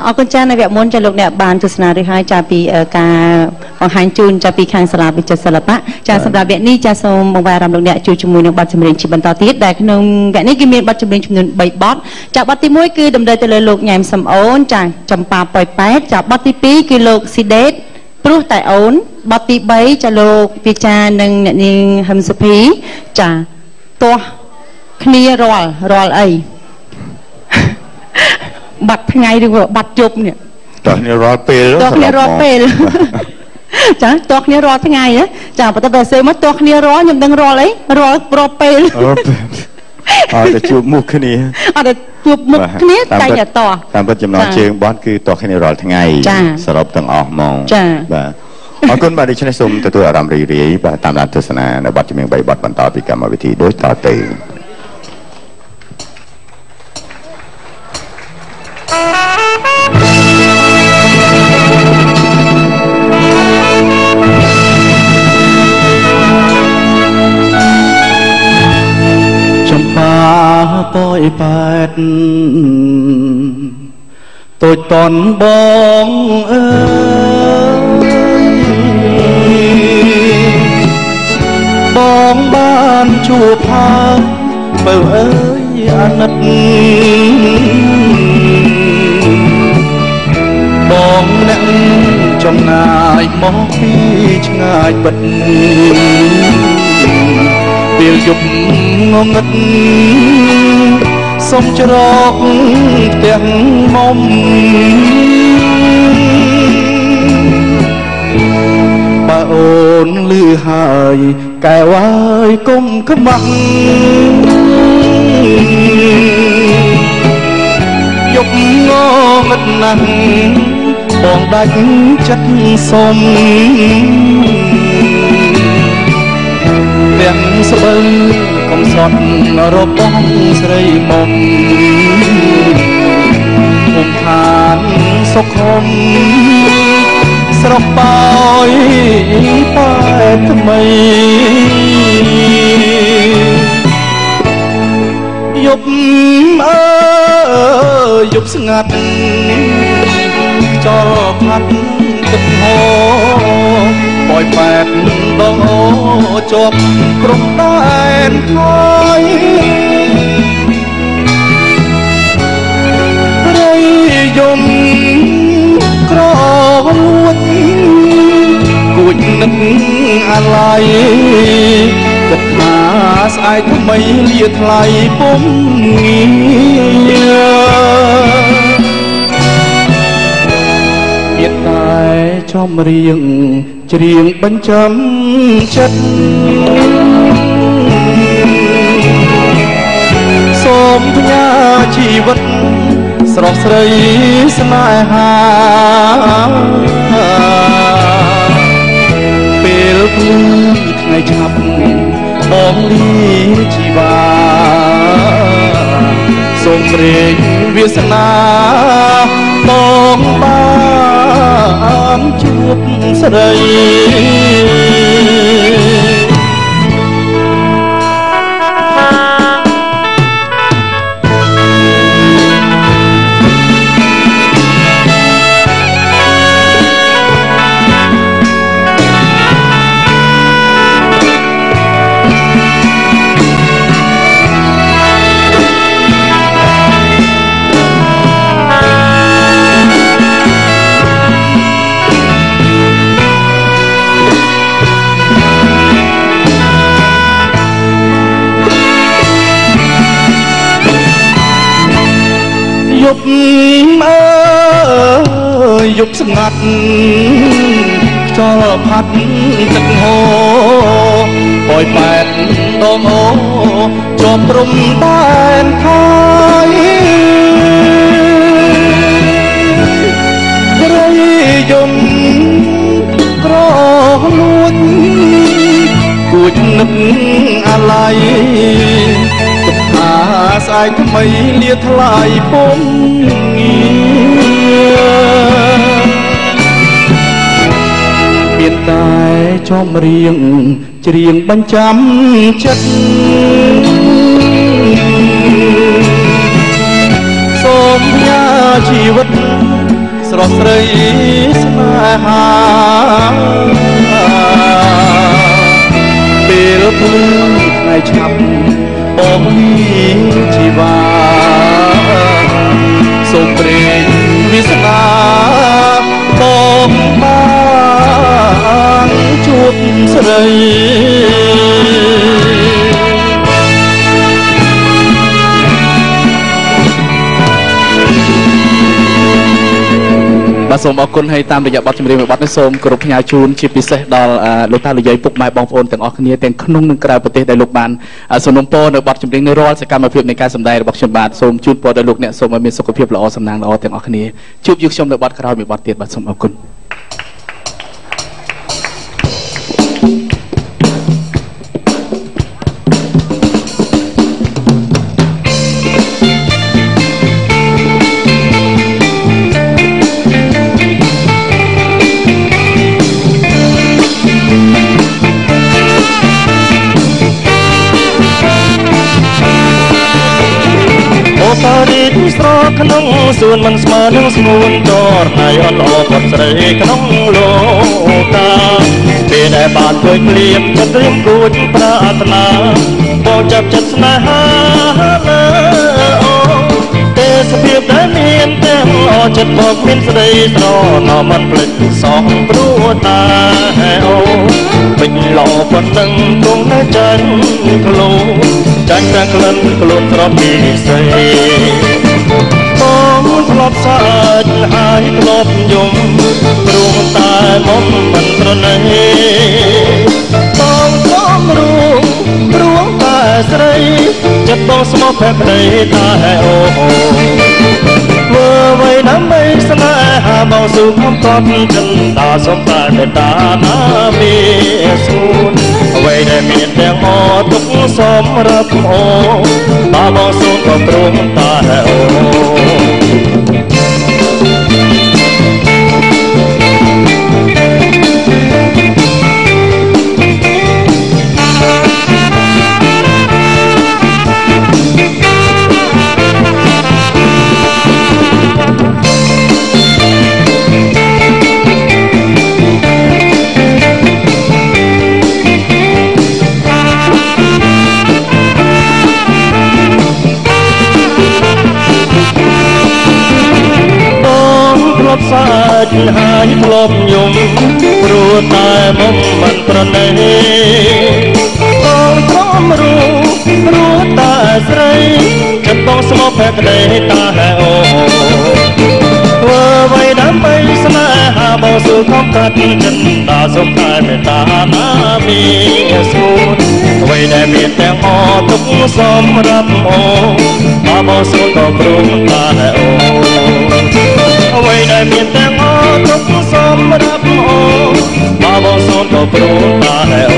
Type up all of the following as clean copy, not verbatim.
អរគុណចា៎នៅវគ្គមុនចាលោកអ្នកបានទស្សនាឬហើយចាពីការបង្ហាញជូនចាពីខាងសាលាវិចិត្រសិល្បៈចាសម្រាប់វគ្គនេះចាសូមបង្វែរអារម្មណ៍លោកអ្នកជួយជាមួយនឹងបទចម្រៀងជាបន្តទៀតដែលក្នុងវគ្គនេះគឺមានបទចម្រៀងចំនួន3បទចាបទទី1គឺតម្រូវទៅលើលោកញ៉ែមសំអូនចាចម្ប៉ាប៉ោយប៉ែតចាបទទី2គឺលោកស៊ីដេតព្រោះតែអូនបទទី3ចាលោកវិចានិងអ្នកនាងហឹមសុភីចាទាស់គ្នារាល់អីបាត់ថ្ងៃឬបាត់ជប់នេះតោះគ្នារាល់ពេលតោះគ្នារាល់ពេលចាតោះគ្នារាល់ថ្ងៃចាបើតែសេមកតោះគ្នារាល់ខ្ញុំដឹងរាល់អីរាល់ពេលអត់ទៅជួបមុខគ្នាអត់ទៅជួបមុខគ្នាតែតោះតាមពិតចំណងជើងបត់គឺតោះគ្នារាល់ថ្ងៃសរុបទាំងអស់ហ្មងចាបាទអរគុណបាទដូច្នេះសូមទទួលអារម្មណ៍រីករាយបាទតាមដានទស្សនានៅបទចម្រៀង3បទបន្តពីកម្មវិធីដូចតទៅប៉ោយប៉ែតតូចតន់បងអើយបងបានជួបហើយបើអើយអាណិតបងអ្នកចំណាយមកពីឆ្ងាយពិតពេលយប់ងងឹតសុំច្រកផ្ទះមុំបើអូនលឺហើយកែវហើយគុំខ្មាស់យប់ងងឹតណាស់បងដាច់ចិត្តសុំទាំងស្បឹងកំសត់របស់ស្រីមុំភូមិឋានសុខមស្រុកប៉ោយប៉ែតថ្មីយប់អើយយប់ស្ងាត់ចោលផាត់ទឹកហូរប៉ោយប៉ែតដងអូជាប់ក្រុមដែនហើយរៃយំក្រលួចគួចនឹកអាឡ័យគិតថាស្អែកថ្មីលាថ្លៃពុំងាមានតែចំរៀងច្រៀងបញ្ចាំចិត្តសូមផ្ញើជីវិតស្រស់ស្រីស្នេហាពេលគូថ្ងៃចាប់បងលីជីវ៉ាសូមព្រេងវាសនាបងបានជួបស្រីយប់អើយយប់ស្ងាត់ខ្យល់ផាត់ទឹកហូរប៉ោយប៉ែតដងអូជាប់ព្រំដែនថយរៃយំក្រលួចគួចនឹកអាឡ័យស្អែកថ្មីលាថ្លៃពុំមានតែចំរៀងច្រៀងបញ្ចាំចិត្តសូមផ្ញើជីវិតស្រស់ស្រីស្នេហាពេលភ្លឺថ្ងៃឆាប់បងមានជីវ៉ាសូមព្រេងវាសនាបងបានជួបស្រីបាទសូមអរគុណហើយតាមរយៈបទចម្រៀងមួយបទនេះសូមគោរពផ្ញើជូនជាពិសេសដល់លោកតាលោកយាយពុកម៉ែបងប្អូនទាំងអស់គ្នាទាំងក្នុងនិងក្រៅប្រទេសដែលលោកបានសំណូមពរនៅបទចម្រៀងនេះរាល់សកម្មភាពនៃការសម្ដែងរបស់ខ្ញុំបាទសូមជូនពរដល់លោកអ្នកសូមឲ្យមានសុខភាពល្អសំណាងល្អទាំងអស់គ្នាជួបយើងខ្ញុំនៅបទក្រោយមួយបទទៀតបាទសូមអរគុណស្រក្នុងសួនមិនស្មើនឹងស្ងួនតរណៃអត់ល្អគាត់ស្រីក្នុងលោកតាពេលដែលបានឃើញភ្លៀងចិត្តត្រៀមគួចប្រាថ្នាបងចាប់ចិត្តស្នេហាអូទេសភាពដែលមានទាំងអចិត្តបងមានស្ដីស្រណោមិនភ្លេចសងព្រោះតាអូពេញល្អប៉ុណ្ណឹងគង់នៅចាញ់ខ្លួនចាញ់ទាំងក្លិនខ្លួនស្រស់ពីស្រីបងធ្លាប់សាច់ហើយធ្លាប់យំព្រោះតែមុំមិនប្រណីបងក៏ព្រោះតែស្រីចិត្តបងស្មោះបែបប្តីតែអូធ្វើអ្វីដើម្បីស្នេហាបងស៊ូខំតបចិនតាសុំតែមេត្តាណាមានស្ងួនអ្វីដែលមានទាំងអទុកសម្រាប់អូបើបងស៊ូក៏ព្រមតែអូសាច់ហើយធ្លាប់យំព្រោះតែមុំមិនប្រណីបងខំព្រោះតែស្រីចិត្តបងស្មោះបែបប្តីតែអូធ្វើអ្វីដើម្បីស្នេហាបងស៊ូខំកាត់ចិនតាសុំតែមេត្តាណាមានស្ងួនអ្វីដែលមានទាំងអទុកសម្រាប់អូបើបងស៊ូក៏ព្រមតែអូអ្វីដែលមានទាំងអទុកសម្រាប់អូបើបងសូមក៏ព្រមតែអូ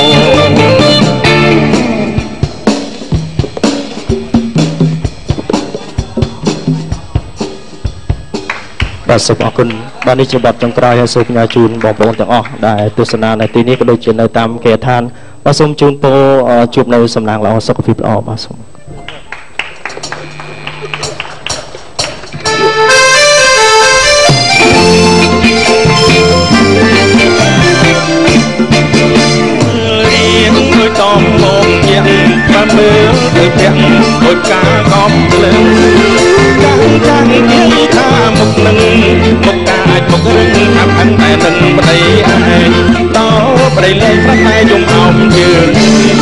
បាទសូមអរគុណបាទនេះជាបទចុងក្រោយហើយសូមផ្ញើជូនបងប្អូនទាំងអស់ដែលទស្សនានៅទីនេះក៏ដូចជានៅតាមគេដ្ឋានបាទសូមជូនពរជួបនៅសំណាងល្អសុខភាពល្អបាទសូមតំបងជាបានមើលទៅផ្ទះដូចការកំភ្លើងចាំនិយាយថាមុខនឹងមុខកាចមុខរឹងអាប់អិនតែមិនប្តីឯងតោប្តីលេងប្រតែយំអោបជើង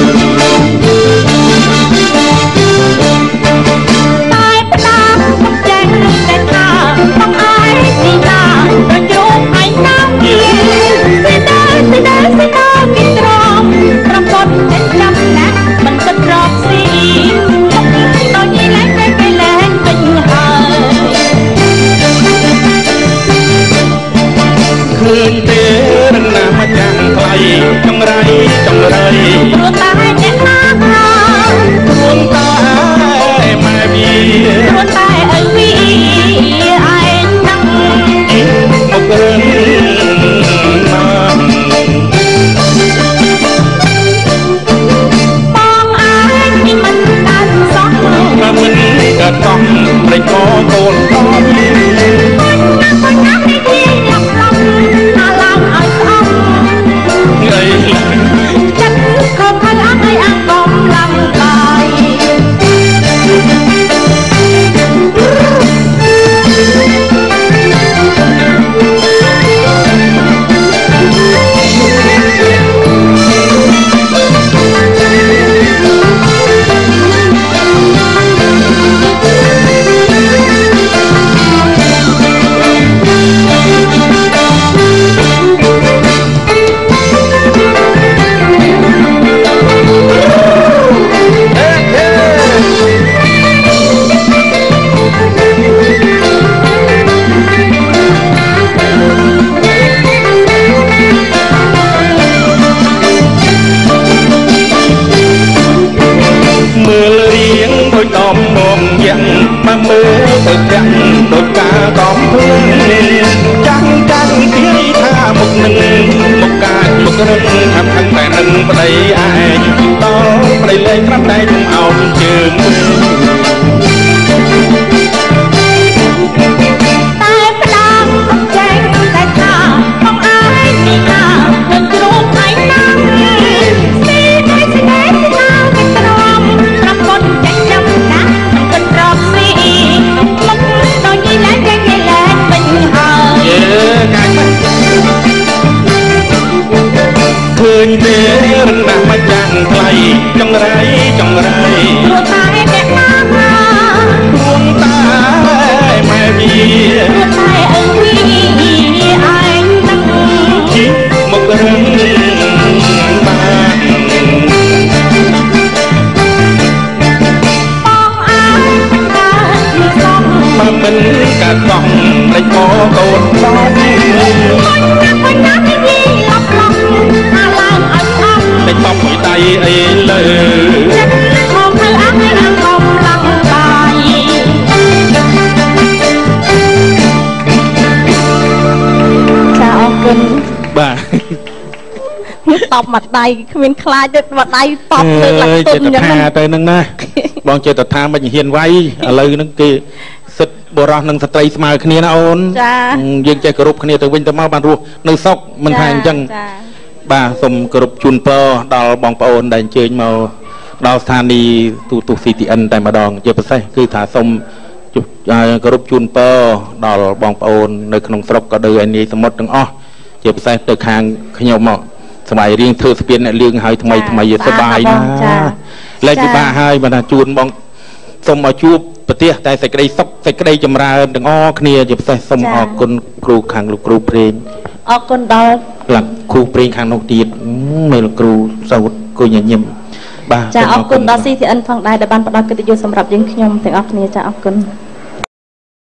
តែផ្ដាមុខចេះតែថាបងឯងទីណាប្រជុំឯងណាពីដែរពីត្រង់ប្រពន្ធតែចាំណាស់មិនគិតរកស៊ីដល់នេះឡើងទៅឡើងវិញហើយឃើញទេរណាមកយ៉ាងថ្លៃចង្រៃព្រោះតែអ្នកណាព្រោះតែម៉ែវាព្រោះតែឪវីឯងនឹងមករឿងមិនកាត់កង់ព្រៃកកូនតបចាំចាំគេថាមុខនឹងមុខកាចមុខរឹងខំខឹងតែនឹងប្តីឯងដល់ប្តីលែងក្រាំតែខ្ញុំអោនជើងតែផ្ដាំចែងតែថាបងឯងពីណានឹងគ្រូថៃណាស់ស៊ីតែស្នេហ៍ពីណាគេទ្រាំប្រពន្ធចាញ់ចាំណាគិតរកស៊ីមកដល់យីលែងវិញហើយកាច់ឃើញទេរំដាស់មកចាំងថ្លៃចង្រៃចង្រៃព្រោះតែអ្នកណារួងតែម៉ែវាព្រោះតែអើវីឯងនឹងជីមករឹងបានបងអើមានសំមកមិនកាត់សំលេចមកកូនបងបញ្ញានិយាយឡប់ឡប់អាឡើងអត់អត់លេចបំមួយដៃអីលើចិត្តមកធ្វើអស់ឲ្យកំឡងបាយចាអរគុណបាទតបមកដៃគ្មានខ្លាចទេមកដៃតបលើកឡើងទុនយ៉ាងហ្នឹងទៅហ្នឹងណាបងចេះតែថាមិនហ៊ានវាយឥឡូវហ្នឹងគេសិទ្ធបុរសនិងស្ត្រីស្មើគ្នាណាអូនយើងចេះគោរពគ្នាទៅវិញទៅមកបានរស់នៅសុខមិនថាអញ្ចឹងបាទសូមគោរពជូនពរដល់បងប្អូនដែលអញ្ជើញមកដល់ស្ថានីយ៍ទូទស្សន៍ CTN តែម្ដងជាពិសេសគឺថាសូមគោរពជូនពរដល់បងប្អូននៅក្នុងស្រុកក៏ដូចឯនាយសមុទ្រទាំងអស់ជាពិសេសទៅខាងខ្ញុំមកស្បែករៀងធ្វើស្ពានអ្នកលឿងហើយថ្មីថ្មីសប្បាយណាលែងពិបាកហើយបើថាជូនបងសូមឲ្យជួបប្រទេសតែសេចក្តីសុខសេចក្តីចម្រើនទាំងអស់គ្នាជាពិសេសសូមអរគុណគ្រូខាងលោកគ្រូព្រេងអរគុណដល់គ្រូព្រេងខាងនោះទៀតនៅលោកគ្រូសោតគួយញញឹមបាទចាអរគុណដល់ CTN ផងដែរដែលបានផ្ដល់កិត្តិយសសម្រាប់យើងខ្ញុំទាំងអស់គ្នាចាអរគុណ